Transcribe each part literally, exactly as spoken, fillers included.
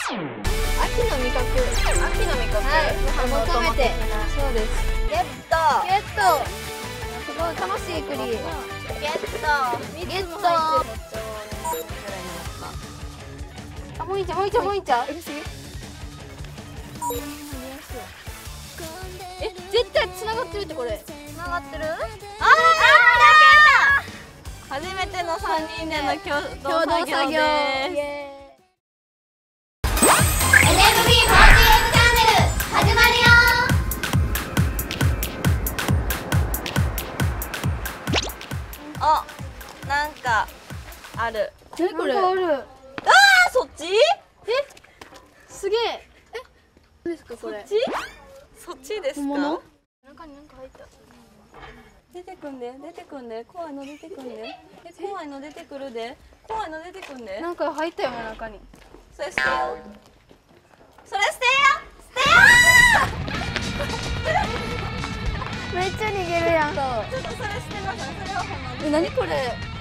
秋の味覚。秋の味覚。 はい、求めて。そうです。 ゲット。 ゲット。すごい楽しい栗。ゲット。ゲット。あ、もういいんちゃう、もういいんちゃう、もういいんちゃう。え、絶対繋がってるってこれ。 繋がってる？ああ、 だ初めての三人での共同共同作業作業。 です。あ、なんかある。 何これ？ある。 ああ、そっち？え、 すげえ。え、何ですかこれ？ そっち？そっちですか？ 中になんか入った。 出てくんで、出てくんで、怖いの出てくんで。え、怖いの出てくるで。怖いの出てくんで。 なんか入ったよね中に。 それ捨てよ。それ捨てよ。捨てよ。 めっちゃ逃げるやん。 ちょっとそれ捨てなさい。それはほんまに。 え、何これ？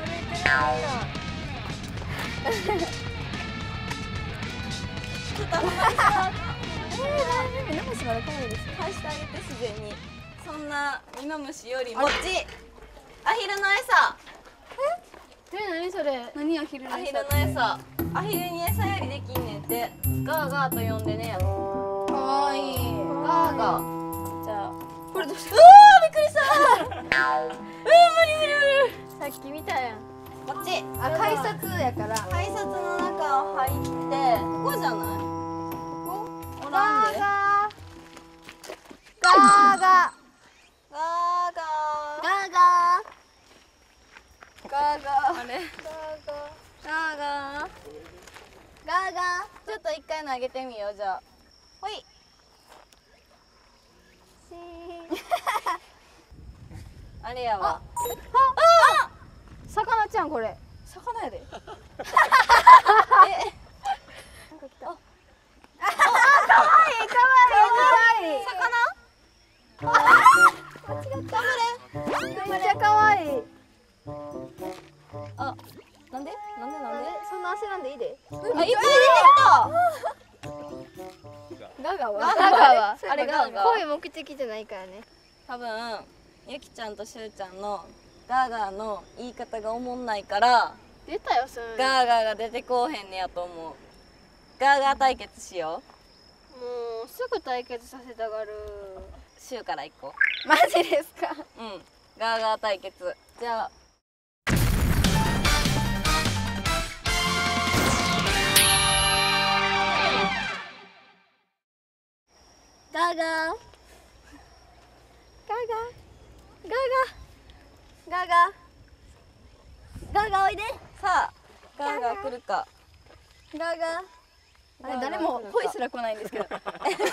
ちょっとほんまにさ。 えー、大丈夫。ミノムシまだ可愛いです。 返してあげて自然に。そんなミノムシよりもっち。アヒルの餌。 え？え、何それ？何アヒルのアヒル餌？ の餌。アヒルに餌やりできんねんて。ガーガーと呼んでね。 かわいい。 ガーガー。じゃあ。 これどうした？ うわー、びっくりしたー。うわー、無理無理無理。 さっき見たやん。 こっち。 あ、改札やから。 改札の中を入って、ここじゃない？ここ？おらんで。 ガーガー。ガーガー。 ガーガー。 ガーガー。ガーガー。 あれ？ ガーガー。 ガーガー。ガーガー。ちょっと一回投げてみようじゃあ。ほい。あれやわ。 あ、魚ちゃんこれ。 魚やで。え。 なんか来た。あ、可愛い可愛い可愛い。 魚？間違った。頑張れ。 めっちゃ可愛い。 あ、なんで？なんでなんで？ そんな足なんでいいで。 あ、いっぱい出てきた。 ガガは？ ガガはあれガガ。 こういう目的じゃないからね。 多分ゆきちゃんとしゅうちゃんのガーガーの言い方がおもんないから出たよそれ。 ガーガーが出てこうへんねやと思う。ガーガー対決しよもうすぐ対決させたがる。 う。しゅうからいこマジですか？ う。うん。ガーガー対決。じゃあ。 ガーガー。ガーガー。ガーガー。ガーガー。ガーガーおいで。 さあガーガー来るか。 ガーガー。あれ誰も声すら来ないんですけど。ガーガー。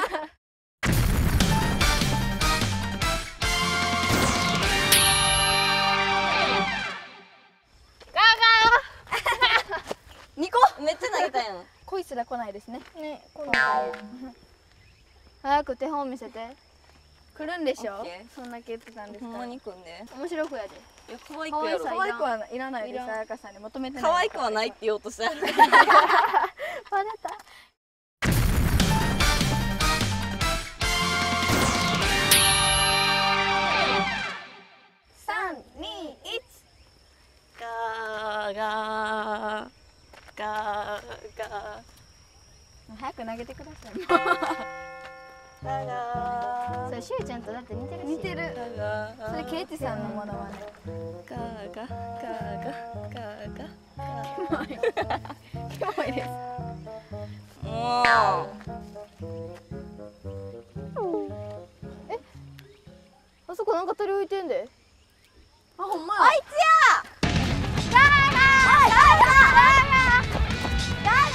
にこめっちゃ投げたやん。 声すら来ないですね。ね、来ない。早く手本見せて。来るんでしょ？そんなけ言ってたんですから。 ほんまに来んで。 面白くやで。 いや可愛くやろ。 可愛くはいらないです。彩香さんに求めてない。 可愛くはないって言おうとした。 バレた。三二一。 ガーガーガーガー。 早く投げてください。 ガーガー。 それしゅうちゃんとだって似てるし。似てる。 ガーガー。 それケイチさんのものまね。 ガーガーガーガーガーガー。 キモい。キモいです。 もう。 え、あそこなんか鳥浮いてんで。あ、ほんまや。 あいつや。 ガーガー。ガーガー。ガー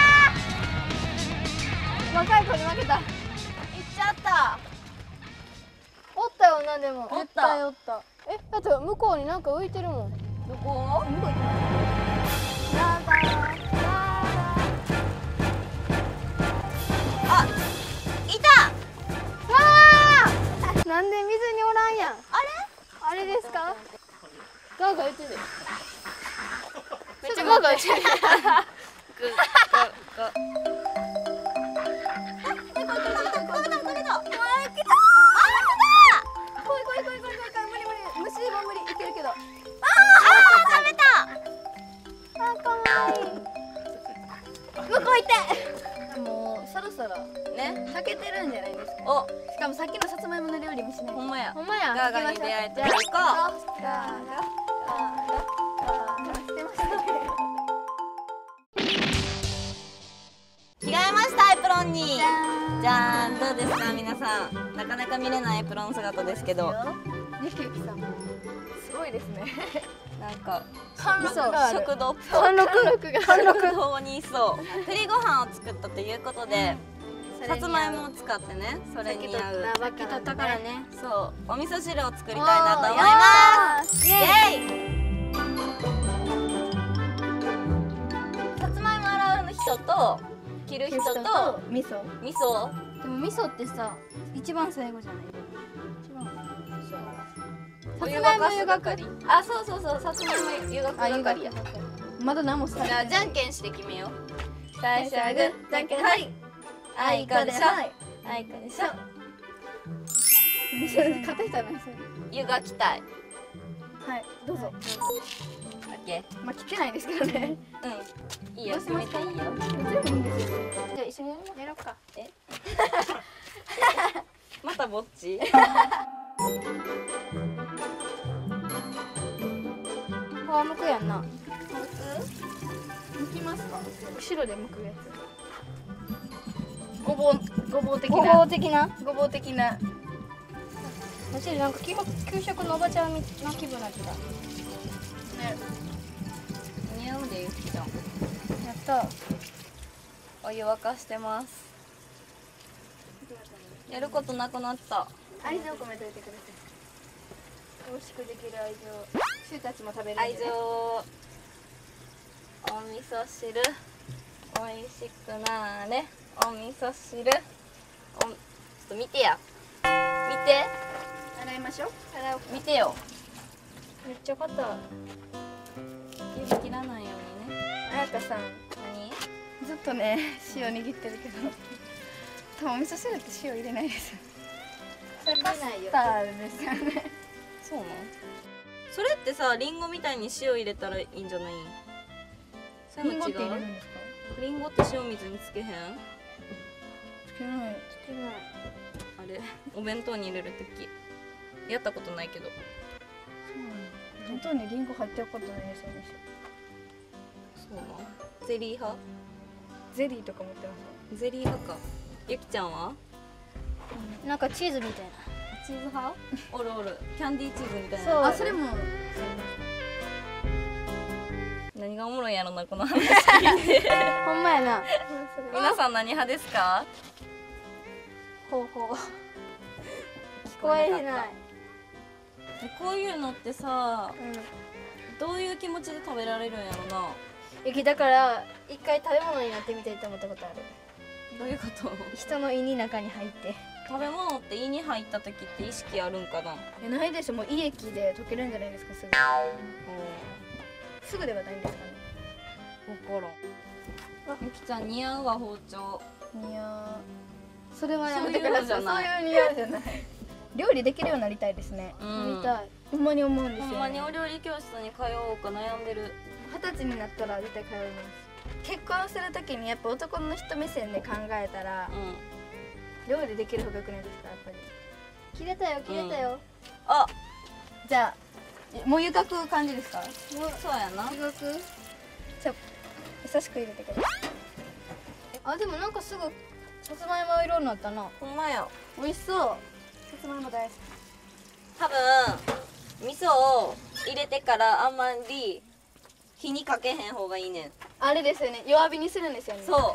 ガー。若い子に負けた。 行っちゃった。 おったよなでも。 おったおった。え、だって向こうになんか浮いてるもん。 どこ？ 向こう行ってない。ガーガー。ガーガー。 あ、いた。 わあ。なんで水におらんやん。 あれ？ あれですか？ガーガー言ってる。めっちゃガーガー言ってる。 ガーガー。 向こう行ってもうそろそろね。 炊けてるんじゃないですか。 お、 しかもさっきのさつまいもの料理もしない。 ほんまや。 ほんまや。 ガーガーに出会えたら行こう。 ガーガーガーガーガーしてましたね。 着替えましたエプロンに。じゃーん、どうですか皆さん。なかなか見れないエプロン姿ですけど、 ゆきゆきさんすごいですね。 なんか貫禄がある。 食堂っぽい。 貫禄が貫食堂にいそう。栗ご飯を作ったということで、さつまいもを使ってね、それに合う。 さっき取ったからね。 そう、お味噌汁を作りたいなと思います。イエイ。さつまいも洗う人と切る人と味噌。 味噌。 でも味噌ってさ、一番最後じゃない？一番。 さつまいも湯がくり。あ、そうそうそう、さつまいも湯がく係や。 まだ何もさ。 じゃあじゃんけんして決めよう。最初はグー、じゃんけんはい。あいこでしょ。あいこでしょ。 勝てたね。 湯がきたい。 はい、どうぞ。 オッケー。 まあ切ってないですけどね。 うん。いいよ。決めていいよ。 全部いいんですよ。じゃあ一緒にやろう。やろうか。 え？またぼっち？ 皮むくやんな。むきますか？後ろでむくやつ。ごぼうごぼう的な。ごぼう的な。ごぼう的な。マジでなんか給食給食のおばちゃんの気分になってた。ね。 似合うでゆきちゃん。 やった。 お湯沸かしてます。やることなくなった。 愛情込めといてください。美味しくできる愛情。シューたちも食べるんでね。 愛情。お味噌汁。美味しくなーれ。お味噌汁。お、ちょっと見てや。見て。 洗いましょう。洗おう。 見てよ。 めっちゃ硬い。 指切らないようにね。 あやかさん、 何？ ずっとね塩握ってるけど、多分お味噌汁って塩入れないです。それカスタードですよね。 そうなの？それってさ、リンゴみたいに塩入れたらいいんじゃない？そういうの違う？ リンゴって入れるんですか？ リンゴって塩水につけへん？ つけない。つけない。 あれ、お弁当に入れるときやったことないけど。 本当にリンゴ入ってることないですよね。 そうなの？ゼリー派？ ゼリーとか持ってます。 ゼリー派か。ゆきちゃんは？ なんかチーズみたいな。 チーズ派？おるおる。キャンディーチーズみたいな。 そう。あ、それも。 何がおもろいやろなこの話。 ほんまやな。 皆さん何派ですか？ ほうほう。聞こえない。 こういうのってさ、 うん。 どういう気持ちで食べられるんやろな。 ゆきだから一回食べ物になってみたいと思ったことある。 どういうこと？ 人の胃に中に入って。 食べ物って胃に入った時って意識あるんかな？ いやないでしょ。もう胃液で溶けるんじゃないですか。すぐ。すぐではないんですかね。 わからん。ゆきちゃん似合うわ包丁。 似合う。それはやめてください。 そういうのじゃない。 そういう似合うじゃない。料理できるようになりたいですね。 うんなりたい。ほんまに思うんですよ、ね。 ほんまにお料理教室に通おうか悩んでる。 二十歳になったら絶対通います。結婚するときにやっぱ男の人目線で考えたら、 うん。 料理できる方が良くないですかやっぱり。切れたよ切れたよ。 あ、 じゃあもう湯がく感じですか？もうそうやな。 湯がく。じゃあ優しく入れてください。あ、でもなんかすぐさつまいも色になったな。 ほんまや。 美味しそう。さつまいも大好き。 多分味噌を入れてからあんまり火にかけへん方がいいねん。 あれですよね。弱火にするんですよね。 そう。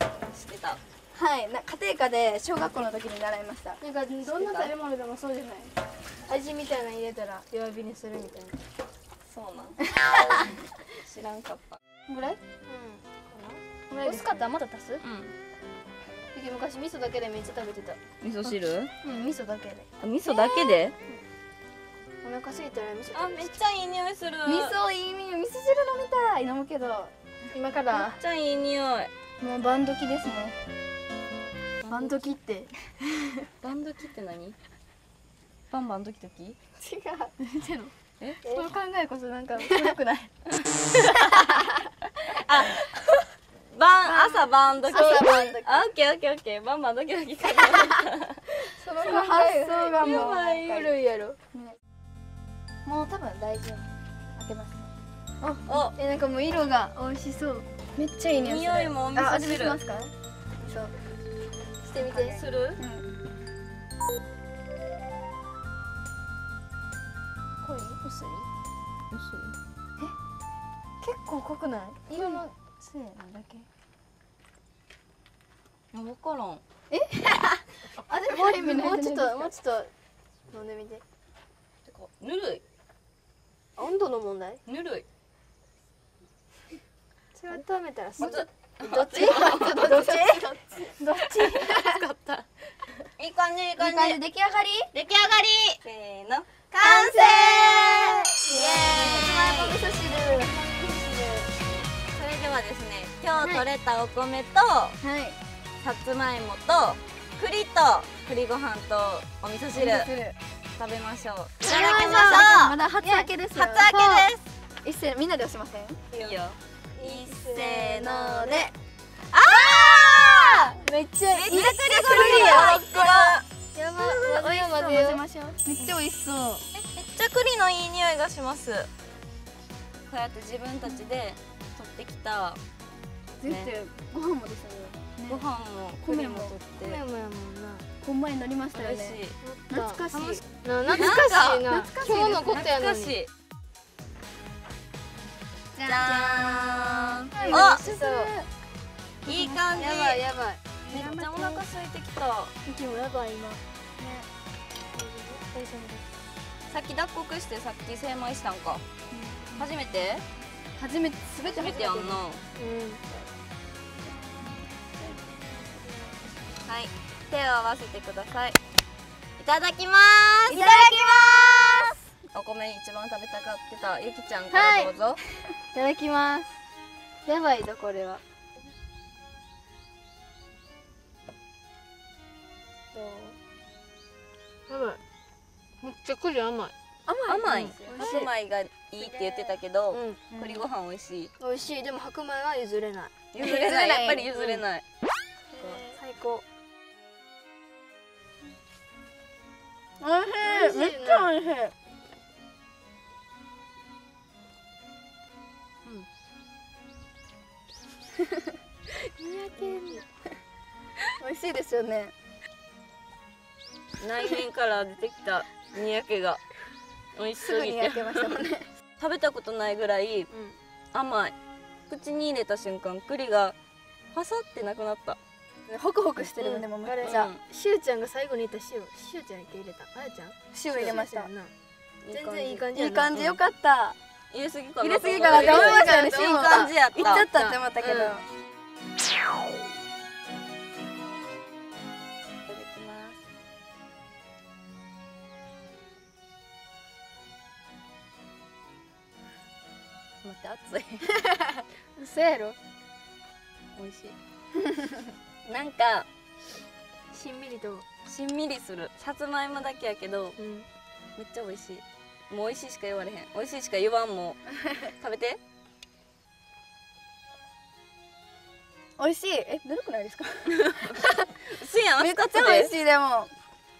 知ってた。 はい、な家庭科で小学校の時に習いました。なんかどんな食べ物でもそうじゃない。味みたいなの入れたら弱火にするみたいな。 そうなん。知らんかった。 ぐらい？うん。美味しかったらまた足す？ うん。 昔味噌だけでめっちゃ食べてた。 味噌汁？ うん、味噌だけで。 あ、味噌だけで？ お腹空いたら味噌。 あ、めっちゃいい匂いする。 味噌いい味噌汁飲みたい。飲むけど今かめっらちゃいい匂い。 もう晩時ですね。晩時って晩時って何？バンバンドキドキ？ 違う。ゼロ。 え？ その考えこそなんか古くない。 あ、バ朝晩時朝晩時あ、オッケーオッケーオッケー。晩晩ドキドキか。 その発想がもうやばい古いやろ。もう多分大丈夫。開けます。 お、 え、なんかもう色が美味しそう。めっちゃいい匂いする。 匂いもお味あ、 噌味見し汁ますか？そう。してみて。 する？ うん。濃い？薄い？ 薄結構濃くない？色のせいなだけ。 い。わからん。 あ、でももうちょっともうちょっと飲んでみて。 てかぬるい。 温度の問題？ ぬるい。 温めたらすぐ。 熱っどっち？どっち？どっち？ 使った。いい感じいい感じ。 いい感じ出来上がり？ 出来上がり。せーの。 完成！イエーイ！さつまいも味噌汁。 それではですね、今日採れたお米と、 はい。 さつまいもと栗と栗ご飯とお味噌汁食べましょう。いただきましょう。 まだ初開けですよ。 初開けです。 一斉みんなで押しません？ いいよ。いっせーので。 あー！めっちゃいい。 めっちゃ栗が入ってる。 やば。混ぜよう混ぜましょう。めっちゃ美味しそう。 めっちゃ栗のいい匂いがします。こうやって自分たちで取ってきた絶対ご飯もですね。 ご飯も栗も取って米もやもんな。こんまに乗りましたよ美味しね。 い。 懐かしい。 楽しな懐かしいな。 なんか今日のことやのに。 懐かしい。じゃーん。 お、 お、いい感じ。 やばいやばい。 めっちゃお腹空いてきた。 息もやばい今。ね。 さっき脱穀してさっき精米したんか。初めて？ 初めてすべて初めてやんな。 うん。 はい、手を合わせてください。いただきます。 いただきます。 お米一番食べたかってたゆきちゃんからどうぞ。 いただきます。やばいぞこれは。どう？甘い。めっちゃ栗甘い。 甘い。 美味しい白米がいいって言ってたけど、 うん。 栗ご飯美味しい。 美味しい。でも白米は譲れない。 譲れない。やっぱり譲れない。 最高。美味しい。めっちゃ美味しい。美味しいですよね。 内面から出てきたにやけが美味しすぎてけましたもんね。 食べたことないぐらい甘い。口に入れた瞬間栗がパサってなくなった。 ホクホクしてるのでもめっちゃ。 うんしゅうちゃんが最後に言った塩、しゅうちゃんやっけ入れた。あやちゃん？塩入れました。全然いい感じ。いい感じよかった。 入れすぎかな。 入れすぎかなって思いましたよね。 いい感じやった。 いっちゃったって思ったけど。 いただきます。待って熱い。 嘘やろ。 美味しい。なんかしんみりと。 しんみりする。さつまいもだけやけどうん。 めっちゃ美味しい。もう美味しいしか言われへん。美味しいしか言わんもん。食べて。 美味しい。え、ぬるくないですか？ すやん。 めっちゃ二つで美味しいでも。あ、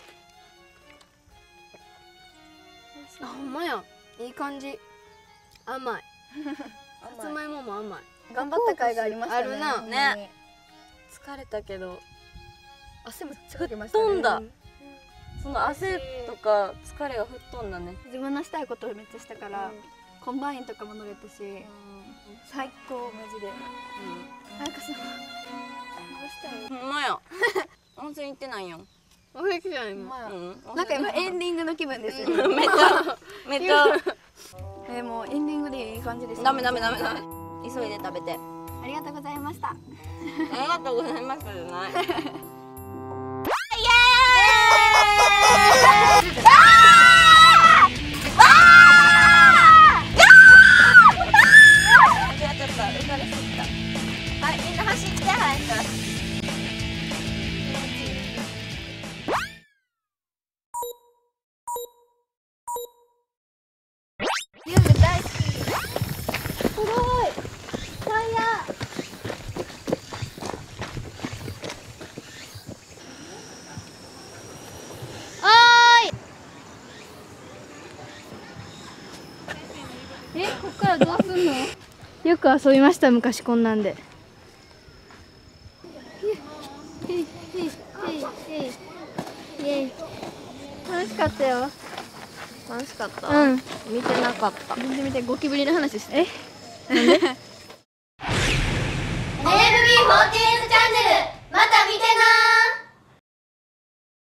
ほんまや。いい感じ。甘い。さつまいもも甘い。頑張った甲斐がありましたね。あるな。 ね。疲れたけど汗もつかけましたね。 飛んだ。その汗とか疲れが吹っ飛んだね。 自分のしたいことをめっちゃしたから、コンバインとかも乗れたし、最高マジで。なんかさ、どうしたい？ ほんまや。温泉行ってないやん。 おいしいやん今。 うんなんか今エンディングの気分ですよ。 めっちゃめっちゃ。 え、もうエンディングでいい感じです。 ダメダメダメダメ。急いで食べて。 ありがとうございました。 ありがとうございましたじゃない。イエーイ。はい、みんな走って早く。 遊具大好き。すごい。タイヤ。 え、こっからどうすんの？よく遊びました昔こんなんで。楽しかったよ。 楽しかった。 うん。 見てなかった。 見て見てゴキブリの話して。え？なんで？